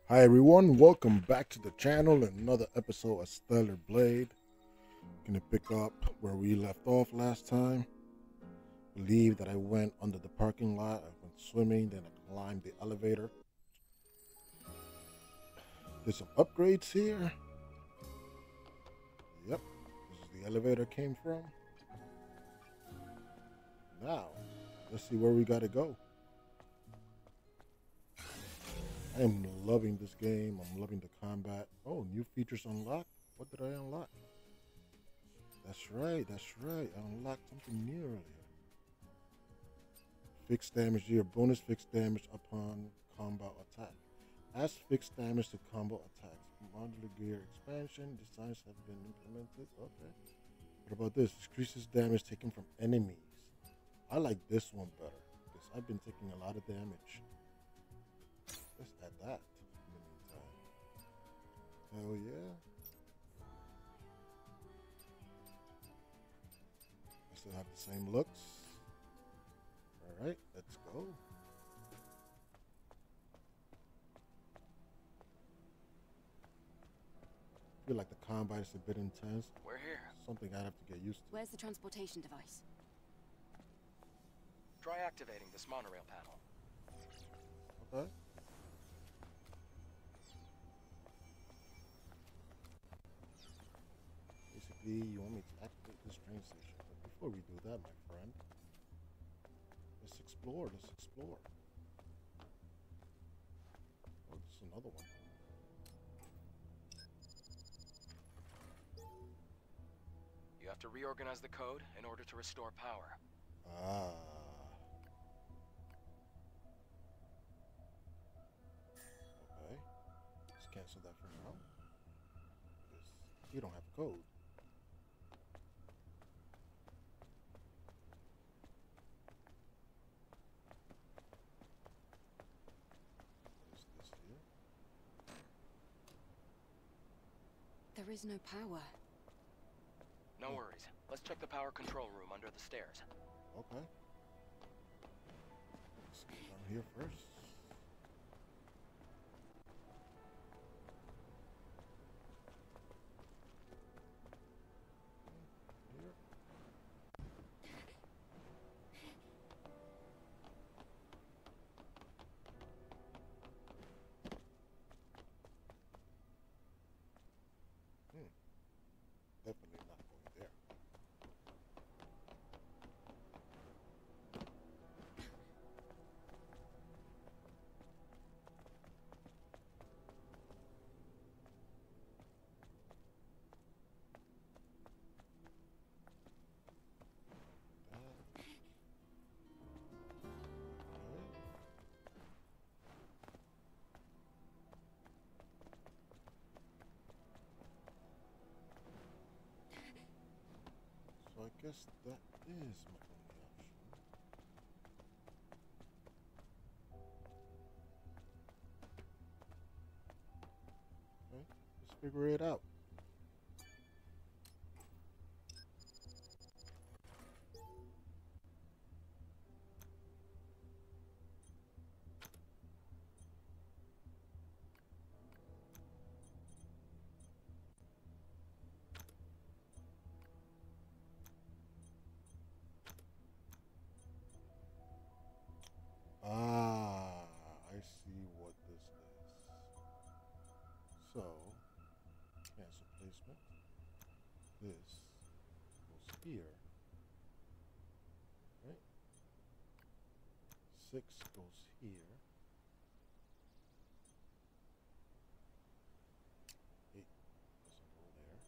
Hi everyone, welcome back to the channel and another episode of Stellarblade. Gonna pick up where we left off last time. Believe that I went under the parking lot, I went swimming, then I climbed the elevator. There's some upgrades here. Yep, this is the elevator came from. Now, let's see where we gotta go. I am loving this game. I'm loving the combat. Oh, new features unlocked. What did I unlock? That's right. I unlocked something new earlier. Fixed damage here. Bonus fixed damage upon combo attack. Adds fixed damage to combo attacks. Modular gear expansion. Designs have been implemented. Okay. What about this? Decreases damage taken from enemies. I like this one better because I've been taking a lot of damage. Let's add that in the meantime. Hell yeah. I still have the same looks. Alright, let's go. I feel like the combat is a bit intense. We're here. Something I have to get used to. Where's the transportation device? Try activating this monorail panel. Okay. Basically, you want me to activate this train station. But before we do that, my friend, let's explore. Oh, this is another one. You have to reorganize the code in order to restore power. Ah. Okay. Let's cancel that for now. Because we don't have a code. What is this here? There is no power. No worries. Let's check the power control room under the stairs. Okay. Let's go down here first. Here. Definitely not going there. So I guess that is my only option. Okay, let's figure it out. Ah, I see what this is. So, cancel placement. This goes here. Right? 6 goes here. 8 doesn't go there.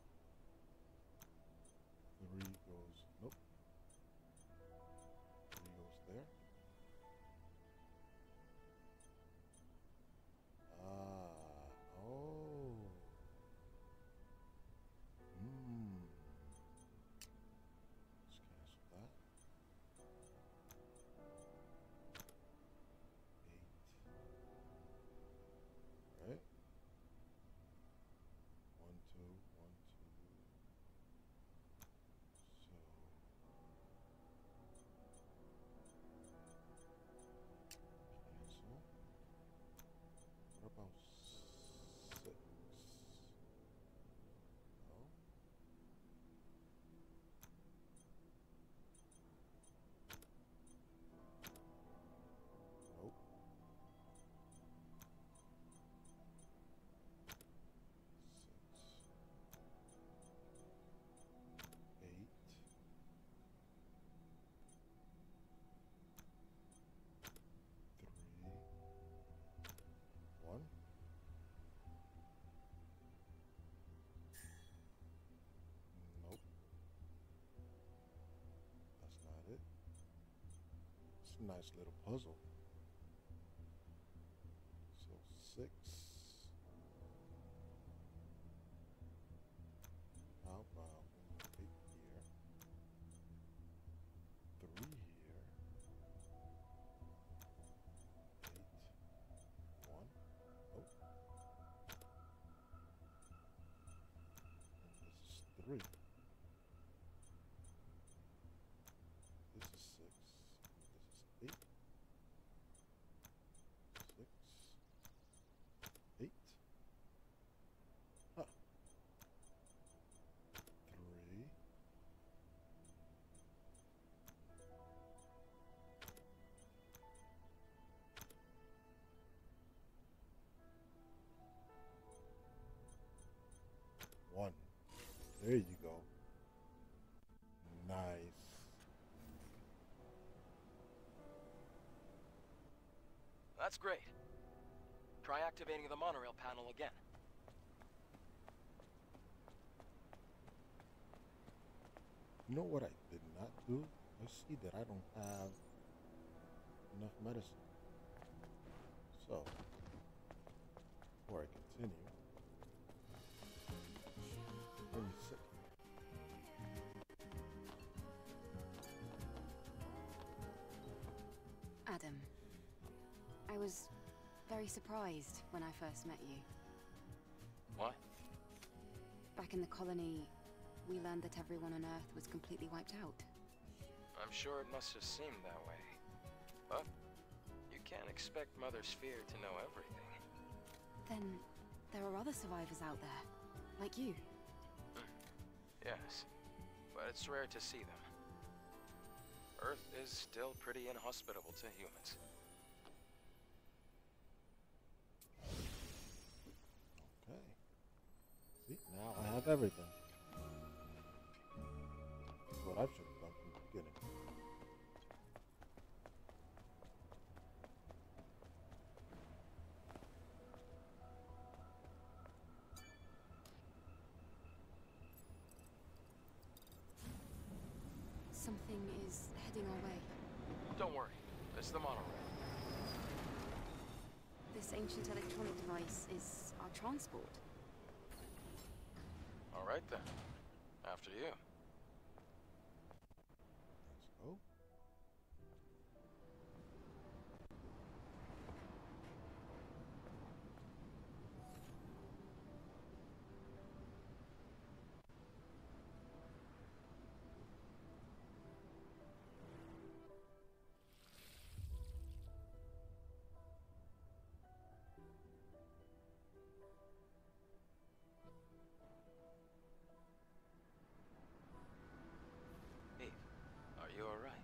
3 goes, nope. 3 goes there. Oh. Let's cancel that. 8. a nice little puzzle. So 6. How about 8 here? 3 here. 8. 1. Oh. And this is 3. This is 6. And this is 8. 6. 8. Huh. 3. 1. There you go. Nice. That's great. Try activating the monorail panel again. You know what I did not do? I see that I don't have enough medicine. So, before I continue, let me sit. Adam, I was very surprised when I first met you. Why? Back in the colony, we learned that everyone on Earth was completely wiped out. I'm sure it must have seemed that way. But you can't expect Mother Sphere to know everything. Then there are other survivors out there, like you. Yes, but it's rare to see them. Earth is still pretty inhospitable to humans. Okay. See, now I have everything. That's what I should have done from the beginning. Something is heading our way. Don't worry, it's the monorail. This ancient electronic device is our transport. All right then. After you. Let's go. Eve, are you all right?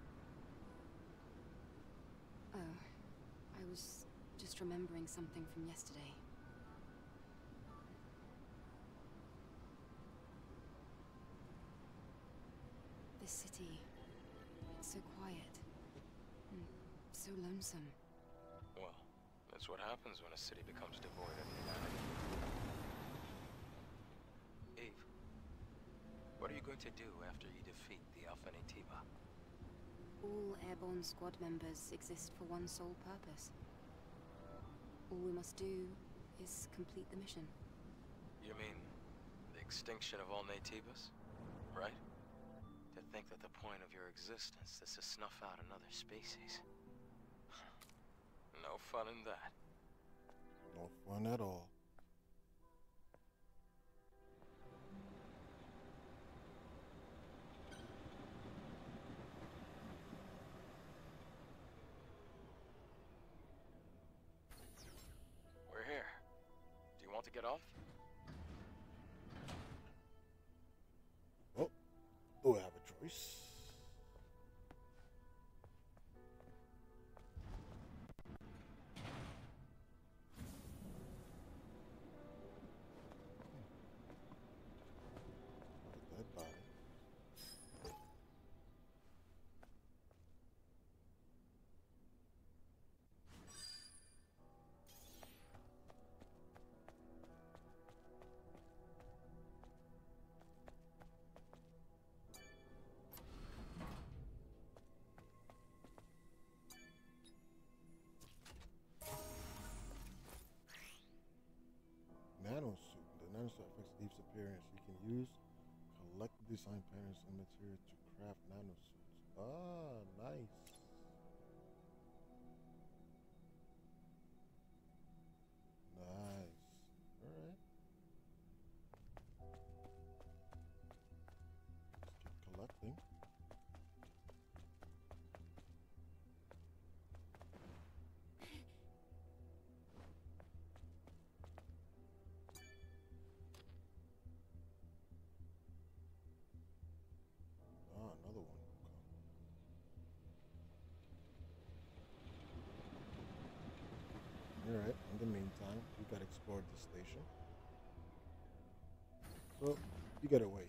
Oh, I was just remembering something from yesterday. This city, it's so quiet and so lonesome. Well, that's what happens when a city becomes devoid of humanity. Eve, what are you going to do after you defeat the Alpha Natiba? All airborne squad members exist for one sole purpose. All we must do is complete the mission. You mean the extinction of all Natibas? Right? To think that the point of your existence is to snuff out another species. No fun in that. No fun at all. We're here. Do you want to get off? Oh, do I have a choice? Dead body. affects Eve's appearance. You can use collect design patterns and materials to craft nanosuits. Ah, nice. Nice. Alright. Let's keep collecting. Ah, another one. Alright, in the meantime, we gotta explore the station. So, you gotta wait.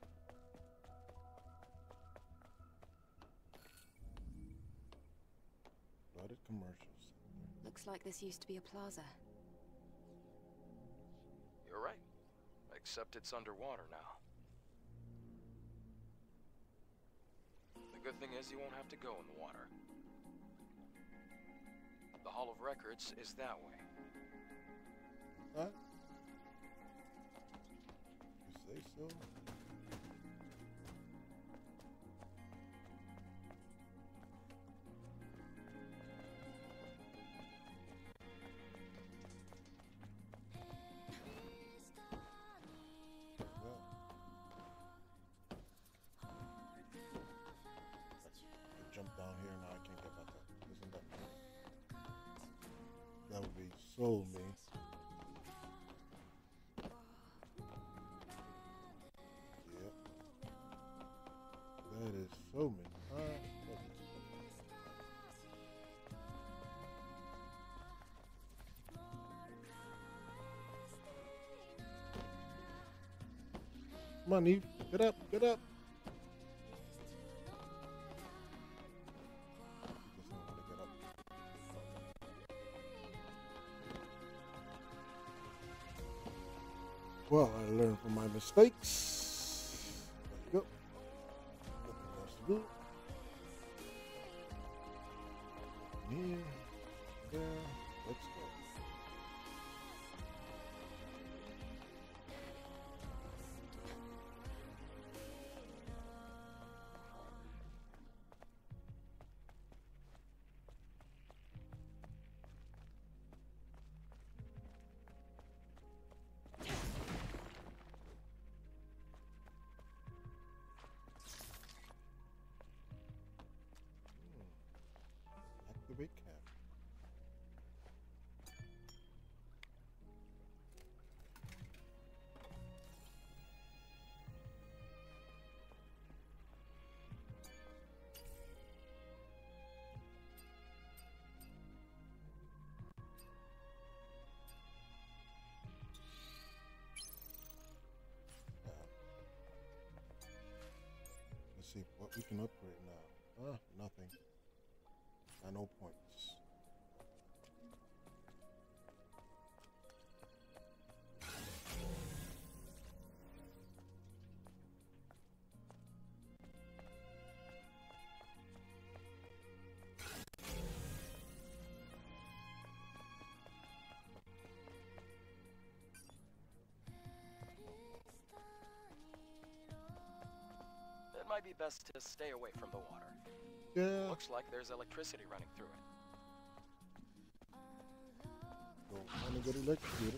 Flooded commercial center. Looks like this used to be a plaza. You're right. Except it's underwater now. The good thing is you won't have to go in the water. The Hall of Records is that way. Huh? You say so? Jump down here now. I can't get back up. Isn't that funny? That would be so mean. Yep. That is so mean. Come on, Eve. Get up. Get up. Well, I learned from my mistakes. There you go. Nothing else to do. Here, there, let's go. Activate cap. Let's see what we can upgrade now. Nothing. No points. It might be best to stay away from the water. Yeah. Looks like there's electricity running through it. Don't want to get electrocuted.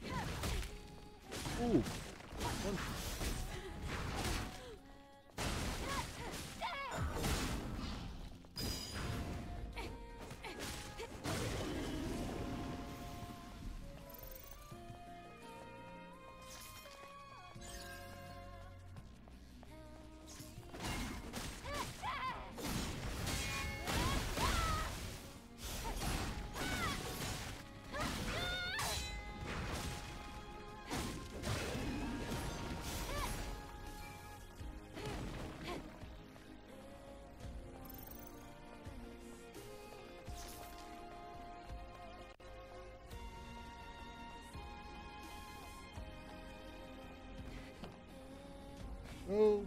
Ooh. One. Oh.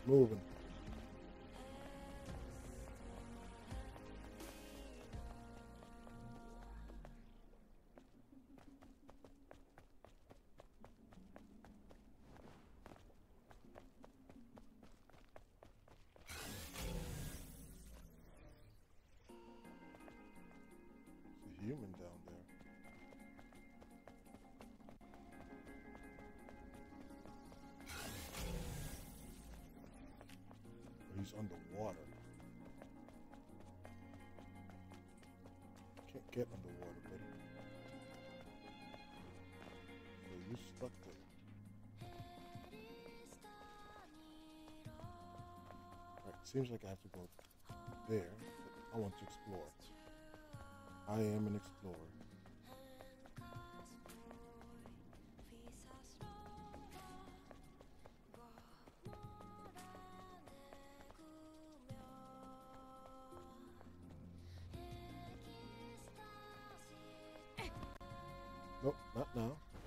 moving. There's a human down there. He's underwater. Can't get underwater, buddy. So you stuck there. Alright, seems like I have to go there. But I want to explore. I am an explorer. Nope, not now.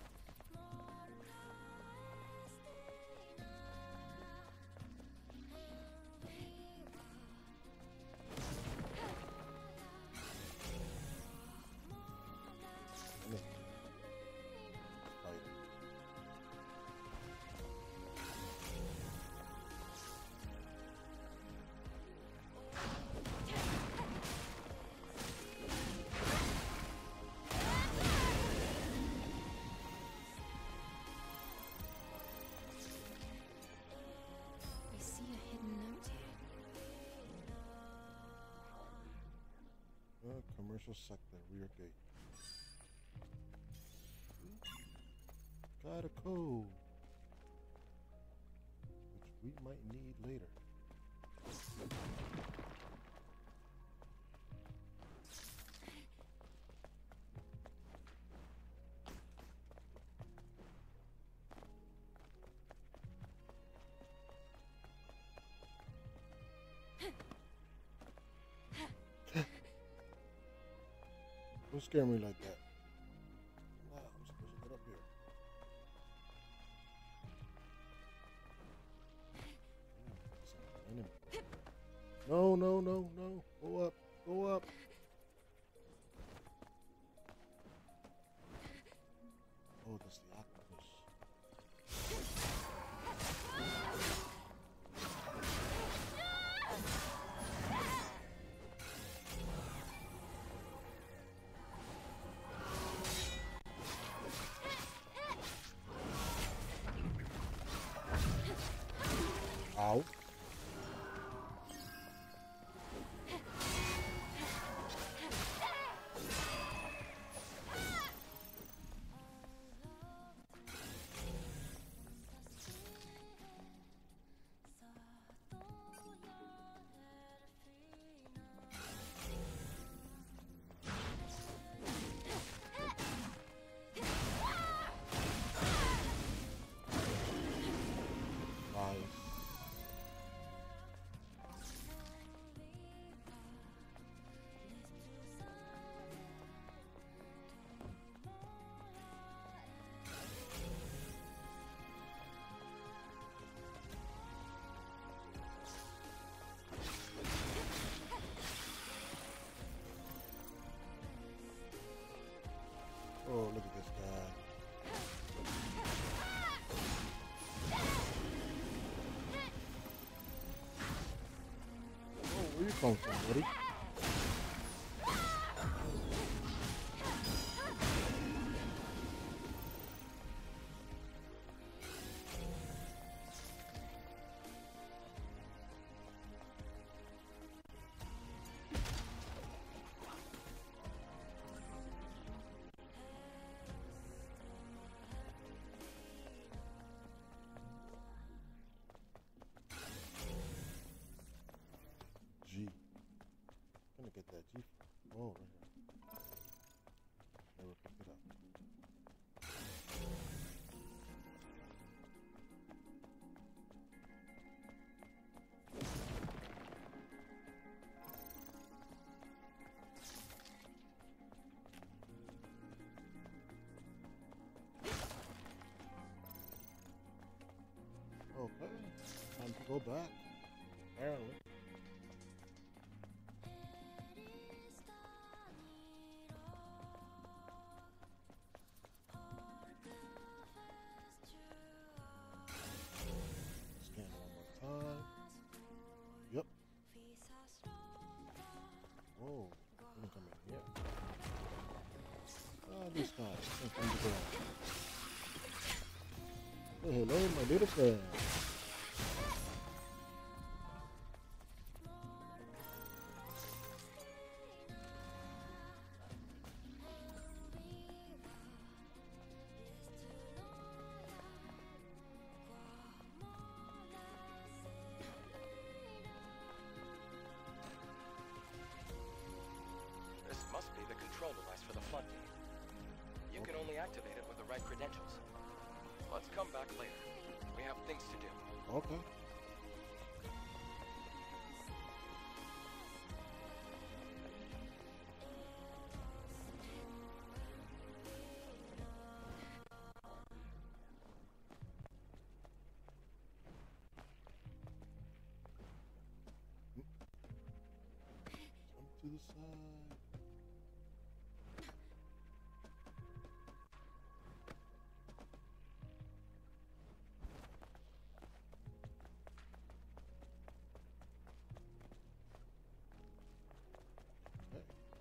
I see a hidden note here. Commercial sector, rear gate. Got a code, which we might need later. Don't scare me like that. Nah, I'm supposed to get up here. Enemy. No, no, no, no. Go up. Go up. Oh, that's the octopus. Ow. Oh, look at this guy. Oh, where you come from, buddy? G. go back. Apparently. Scan one more time. Yep. Whoa. Let me come in here. Oh, this guy. Oh, hello, my little friend. This must be the control device for the floodgate. You can only activate it with the right credentials. Let's come back later. We have things to do. Okay. Jump to the side. Okay.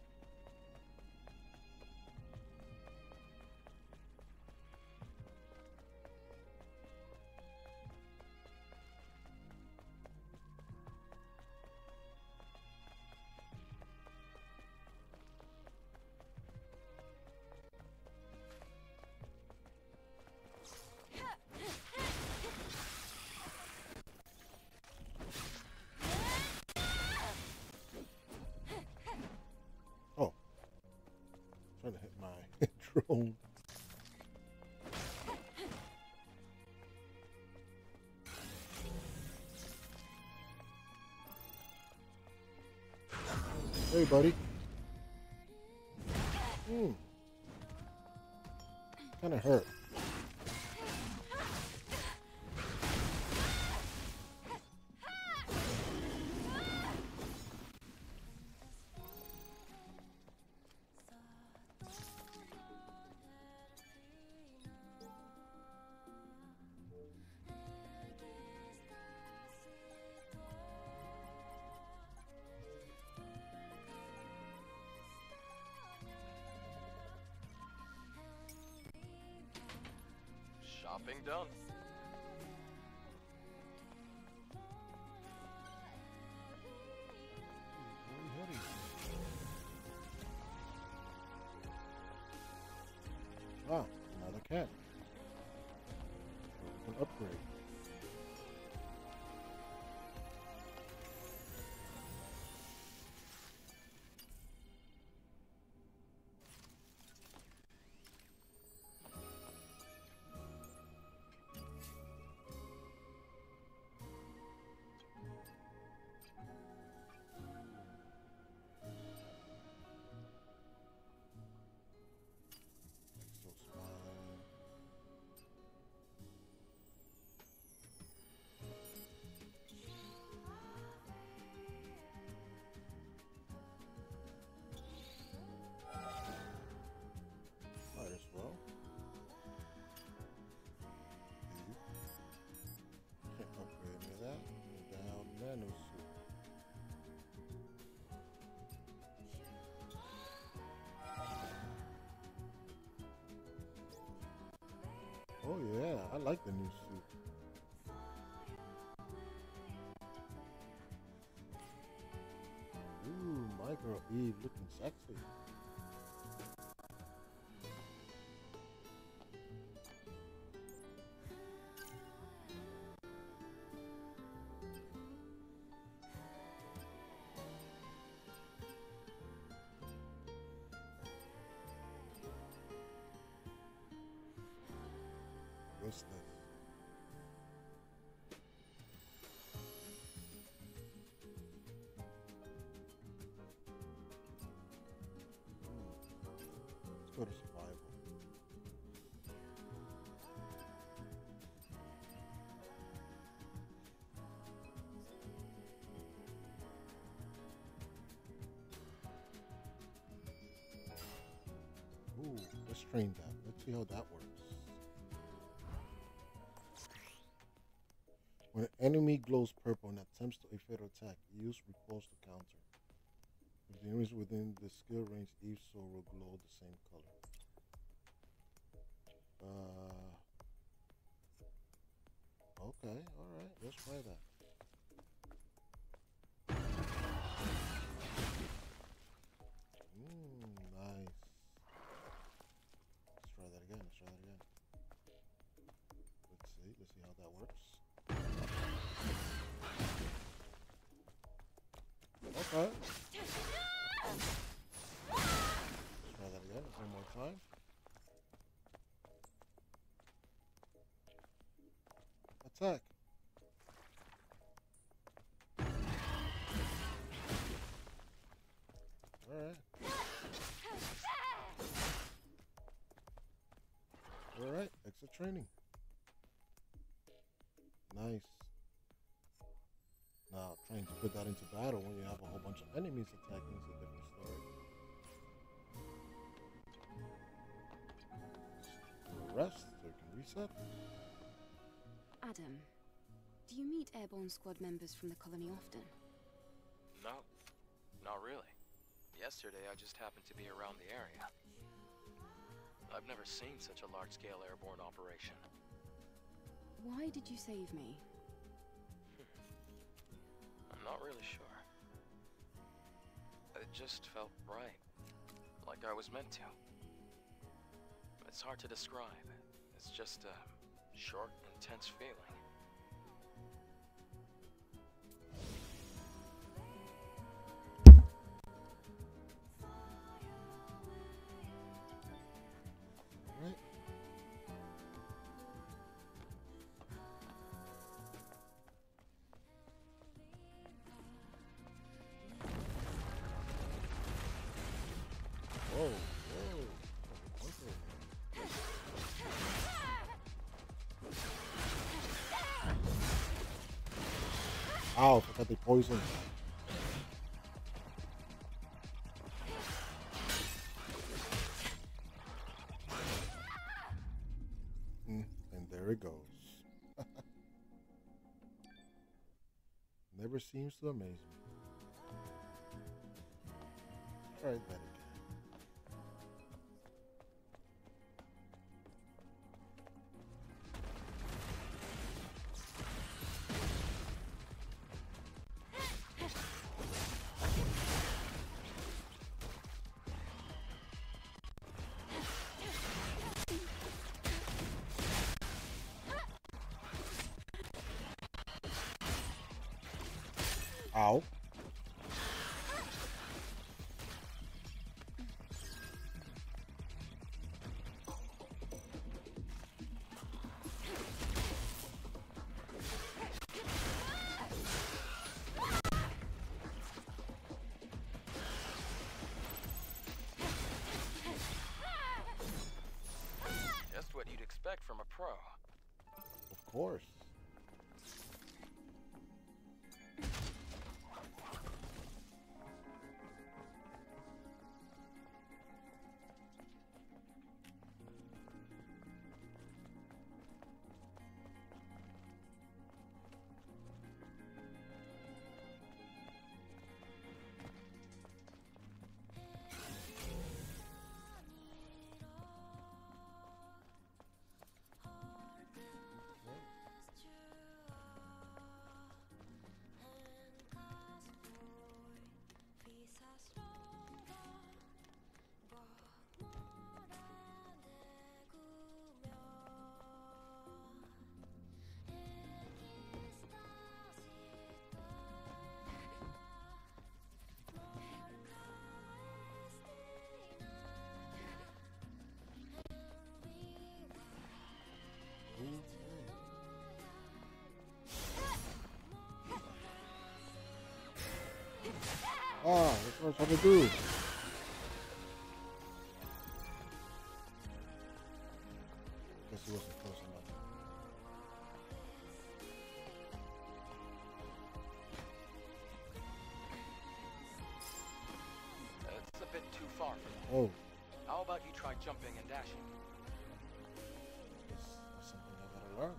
Oh, trying to hit my drone. Hey, buddy. Kind of hurt. Shopping done. Where are we heading? Ah, another cat. So we can upgrade. So smile. Might as well. Can't upgrade any of that. Down nano suit. Oh yeah, I like the new suit. Ooh, my girl Eve looking sexy. What's this? Let's go to survival. let's train that. Let's see how that works. When an enemy glows purple and attempts to a fatal attack, use repulse to counter. If the enemy is within the skill range, each soul will glow the same color. Okay, alright, let's try that. Nice. Let's try that again, let's see how that works. Okay. Let's try that again, one more time. Attack. Alright. Alright, exit training. Nice. Now, trying to put that into battle when you have a whole bunch of enemies attacking is a different story. Rest, so you can reset. Adam, do you meet airborne squad members from the colony often? No, not really. Yesterday I just happened to be around the area. I've never seen such a large-scale airborne operation. Why did you save me? I'm not really sure. It just felt right. Like I was meant to. It's hard to describe. It's just a short, intense feeling. Right. Whoa, whoa. Ow, I forgot they poisoned. And there it goes. Never seems to amaze me. Try that again. Ow. Just what you'd expect from a pro. Of course. Ah, that's what I was trying to do. Guess he wasn't close enough. It's a bit too far for me. Oh, How about you try jumping and dashing? It's something I gotta learn.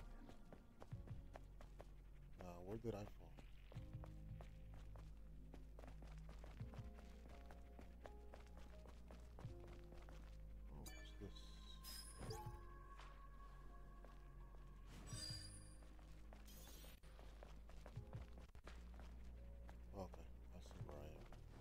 Now, where did I fall? Oh, what's this? Okay, I see where I am.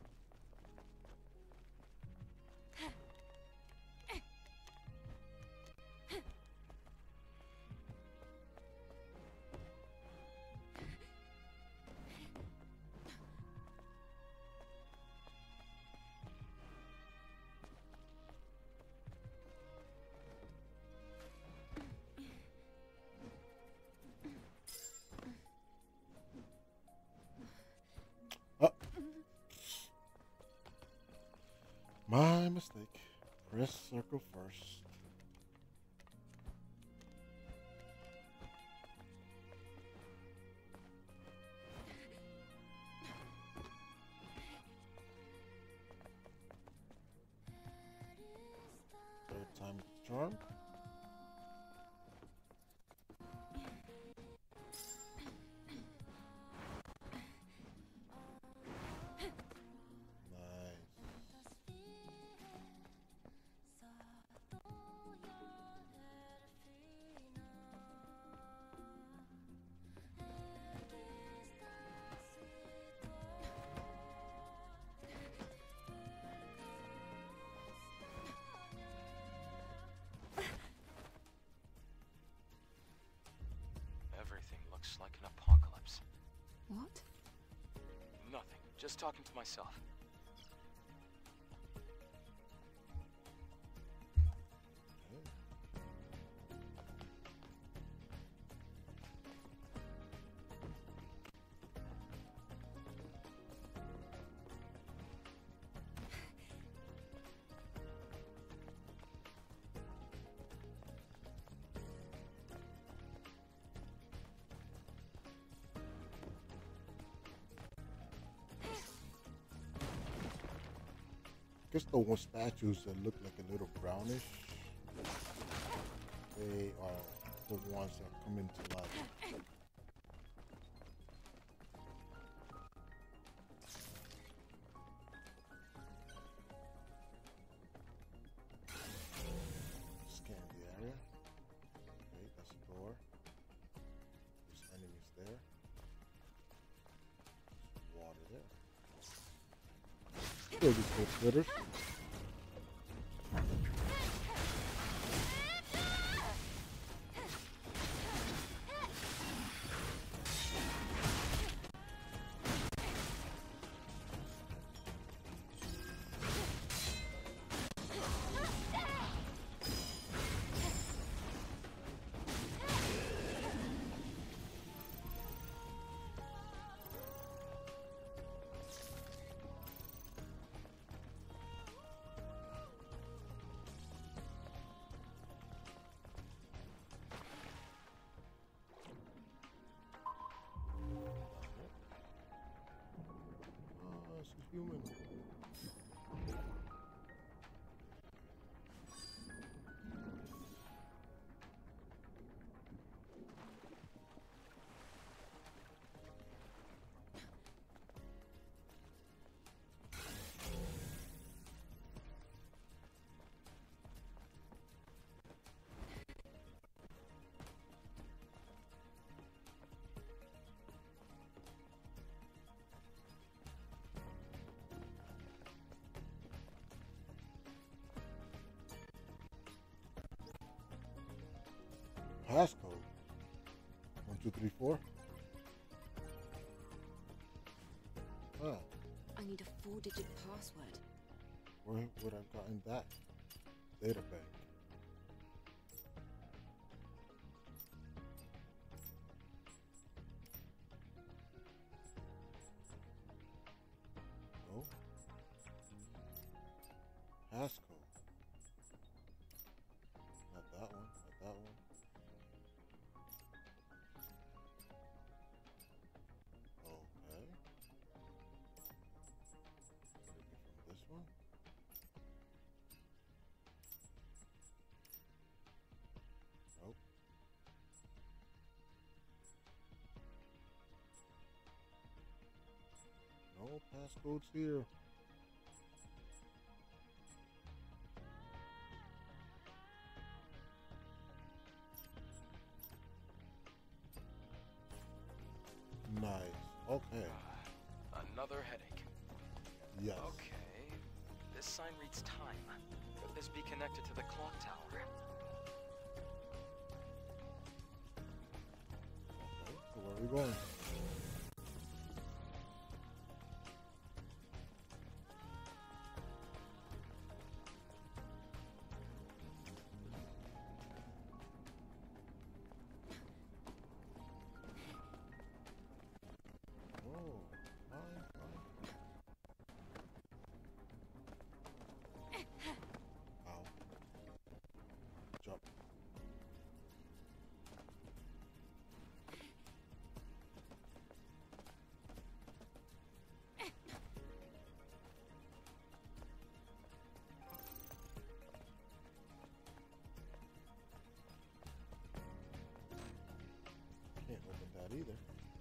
Oh, my mistake. Press circle first. Third time the charm. Nice. Everything looks like an apocalypse. What? Nothing. Just talking to myself. Okay. Guess the one statues that look like a little brownish, they are the ones that come into life. Scan the area. Okay, that's a door. There's enemies there. There's water there. Kill these little critters. Oh, it's a human. Passcode. 1, 2, 3, 4. Ah, I need a 4-digit password. where would I have gotten that? Data bank. Oh. Passcode. Not that one. Not that one. Okay. Could it be from this one? passcodes here. Nice. Okay. Another headache. Yes. Okay. This sign reads time. Could this be connected to the clock tower? Okay. So where are we going? Oh, fine, fine. Ow. Jump. Can't open that either.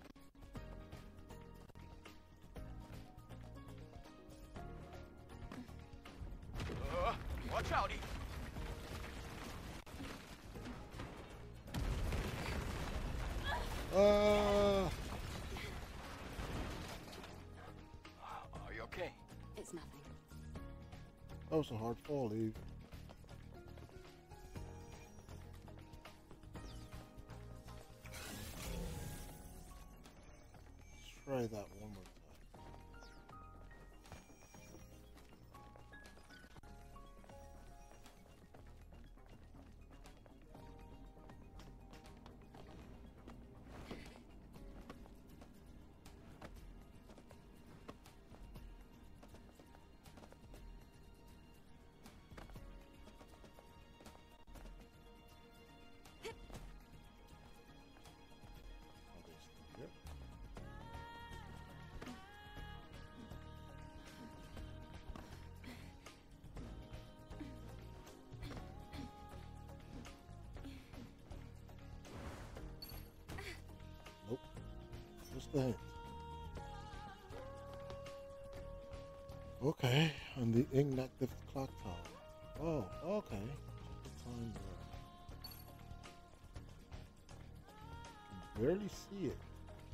Watch out, Are you okay? It's nothing. That was a hard fall, Eve. Let's try that one more time. Are they still here? Nope. Just the hint. Okay, on the inactive clock tower. Oh, okay. Check the time there. Can barely see it.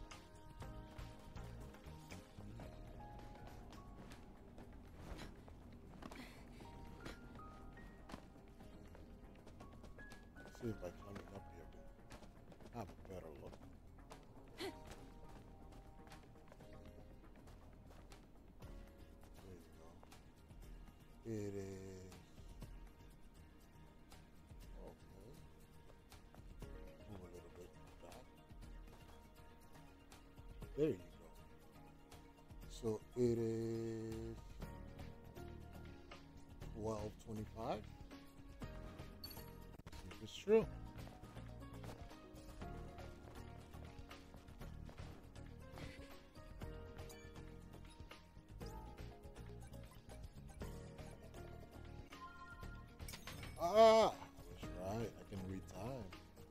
Let's see if by climbing up here I can have a better look. There you go. It is. Okay. Move a little bit back. There you go. So it is 12:25. See if it's true. Ah, I was right. I can read time.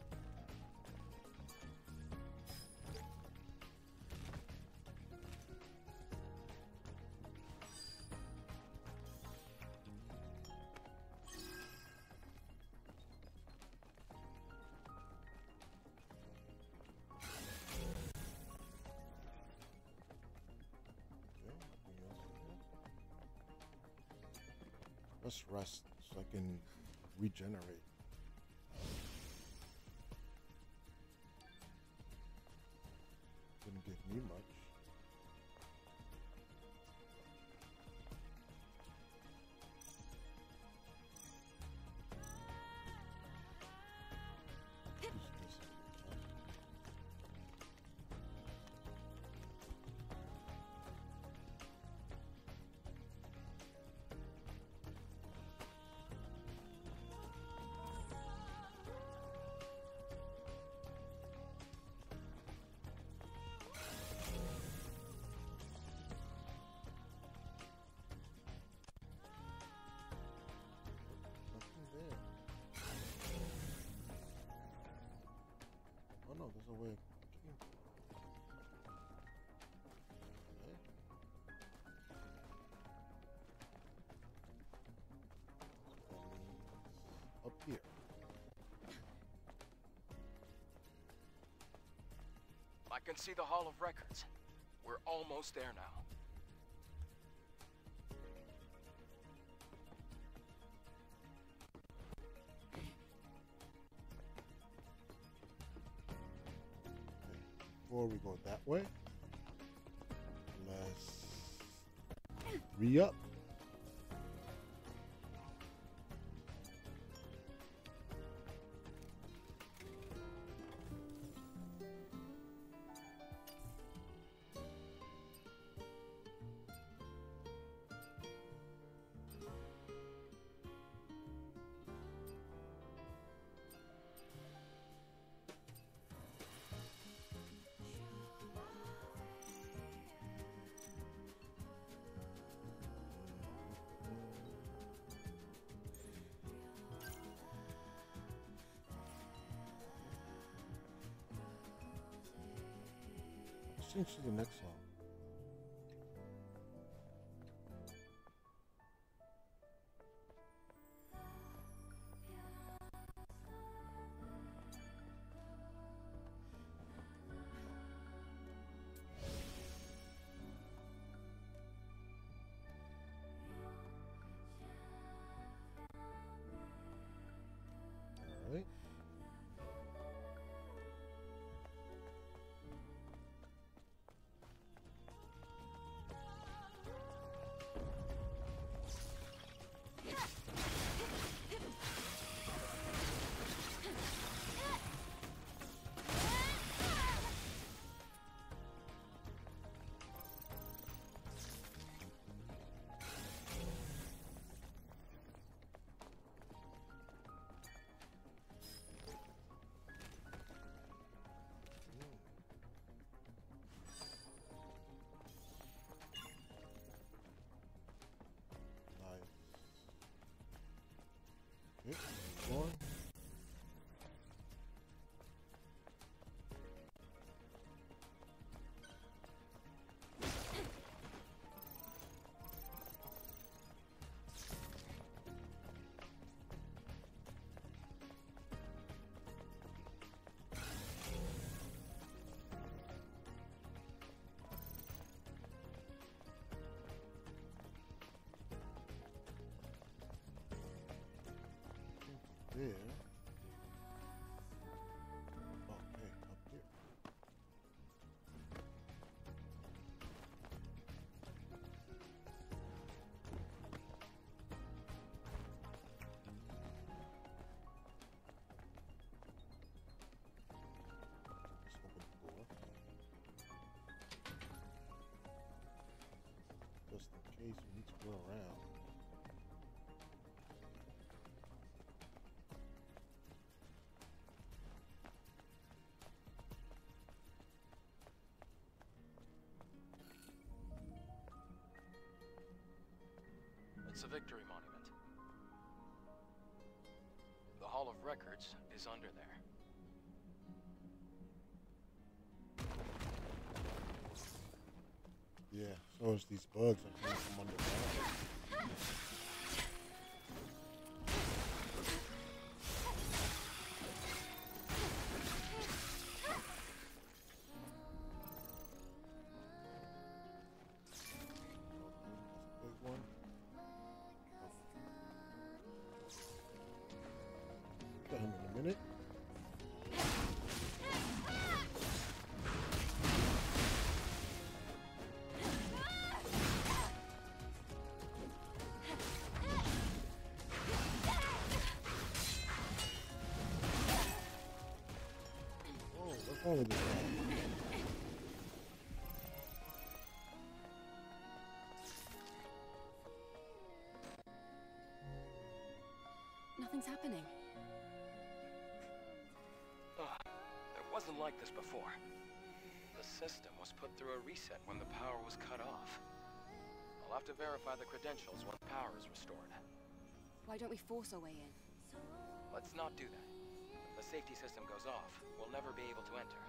Okay, nothing else in here. Let's rest so I can regenerate. Didn't give me much. Use this. Nothing there. Oh no, there's a way I came from. Okay. I can see the Hall of Records. We're almost there now. Before we go that way, let's re-up. Let's change to the next song. All right. Nice. Okay, going. There. Okay, up here. Let's open the door. Just in case we need to go around. It's a victory monument. The Hall of Records is under there. Yeah, so it's these bugs that come from underground. Got him in a minute. Oh, what's wrong with this guy? Nothing's happening. It wasn't like this before. The system was put through a reset when the power was cut off. I'll have to verify the credentials when power is restored. Why don't we force our way in? Let's not do that. If the safety system goes off, we'll never be able to enter.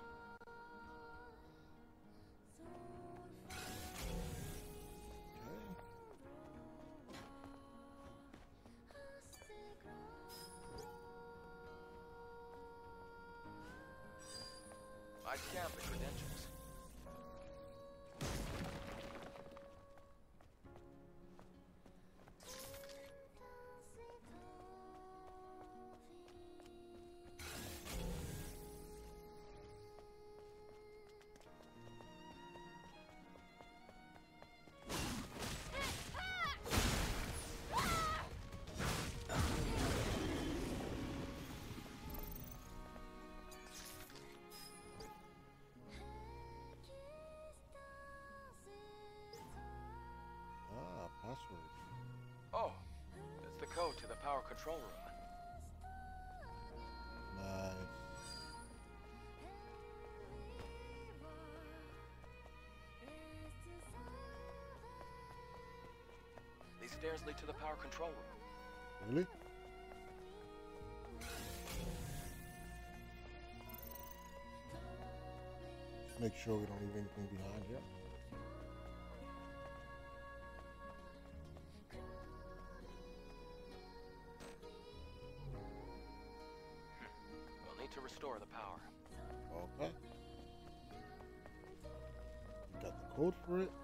I I'd scan the credentials. Password. Oh, it's the code to the power control room. Nice. These stairs lead to the power control room. Really? Just make sure we don't leave anything behind here. We'll need to restore the power. Okay. You got the code for it.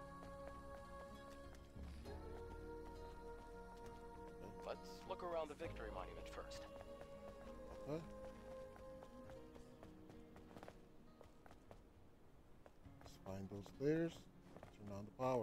Let's look around the Victory Monument first. Okay. Let's find those stairs. Turn on the power.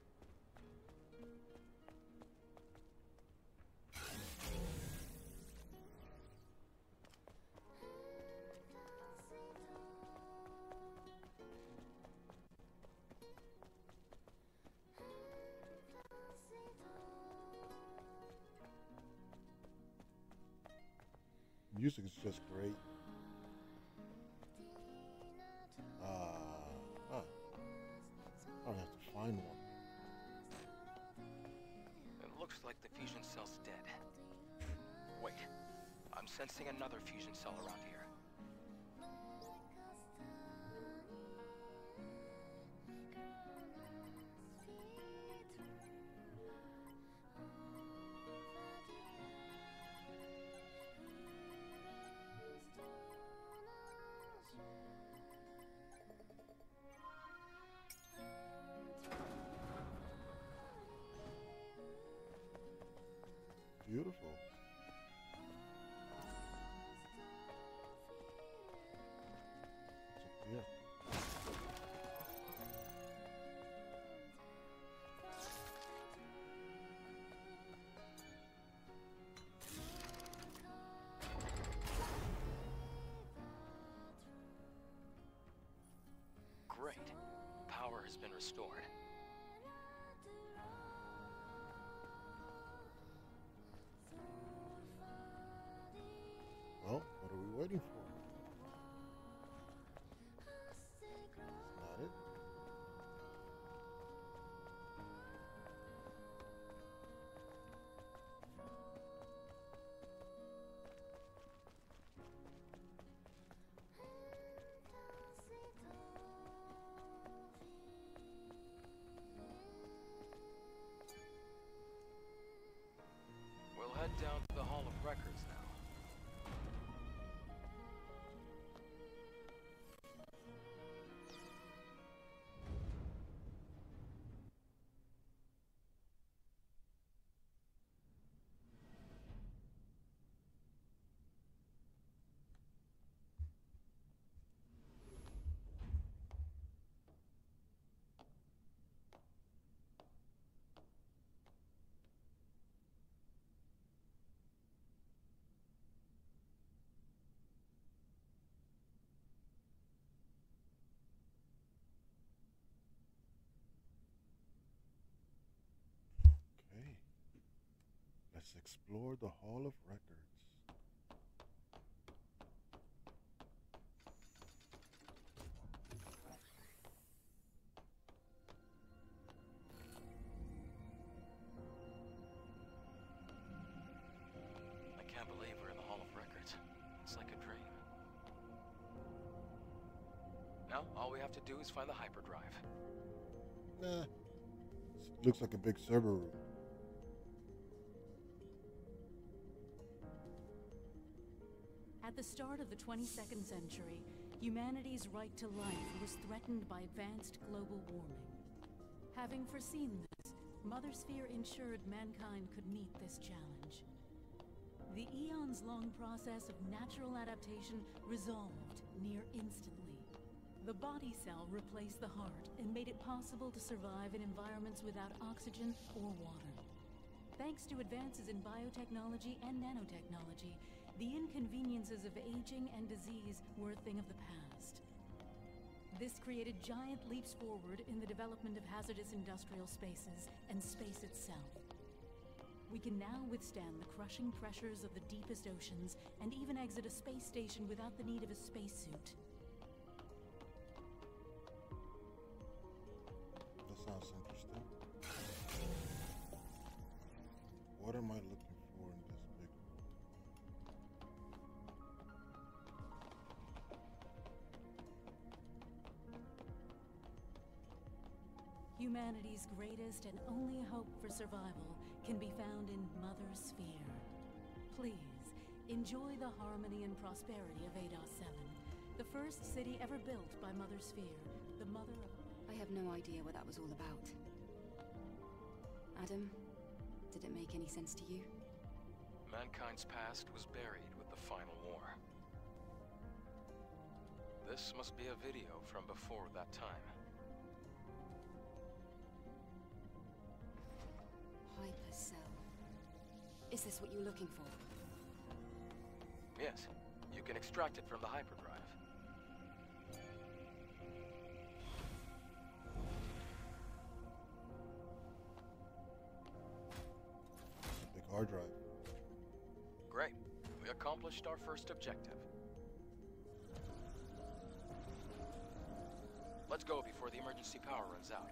Music is just great. I'll have to find one. It looks like the fusion cell's dead. Wait, I'm sensing another fusion cell around here. Beautiful. What's up here? Great. Power has been restored. Well, what are we waiting for? That's not it. We'll head down to the Hall of Records now. Okay. Let's explore the Hall of Records. I can't believe we're in the Hall of Records. It's like a dream. Now, all we have to do is find the hyperdrive. Nah. Looks like a big server room. At the start of the 22nd century, Humanity's right to life was threatened by advanced global warming. Having foreseen this, Mother Sphere ensured mankind could meet this challenge. The eons-long process of natural adaptation resolved near instantly. The body cell replaced the heart and made it possible to survive in environments without oxygen or water. Thanks to advances in biotechnology and nanotechnology, the inconveniences of aging and disease were a thing of the past. This created giant leaps forward in the development of hazardous industrial spaces and space itself. We can now withstand the crushing pressures of the deepest oceans and even exit a space station without the need of a spacesuit. That sounds interesting. What am I looking for in this big world? Humanity's greatest and only hope for survival can be found in Mother Sphere. Please, enjoy the harmony and prosperity of Ados 7, the first city ever built by Mother Sphere, the mother of... I have no idea what that was all about. Adam, did it make any sense to you? Mankind's past was buried with the final war. This must be a video from before that time. Hypercell. Is this what you were looking for? Yes, you can extract it from the hyperdrive. Big hard drive. Great. We accomplished our first objective. Let's go before the emergency power runs out.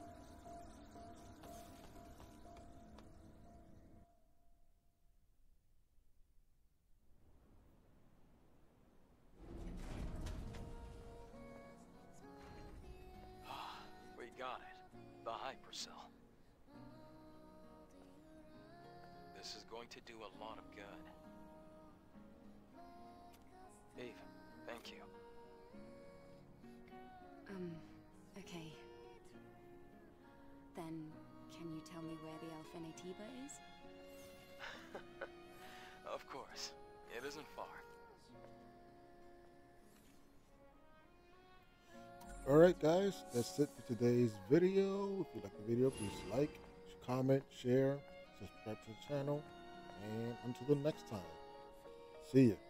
We got it. The hypercell. This is going to do a lot of good. Eve, thank you. Okay. Then, can you tell me where the Alpha Nativa is? Of course. It isn't far. Alright guys, that's it for today's video. If you like the video, please like, comment, share, subscribe to the channel, and until the next time, see ya.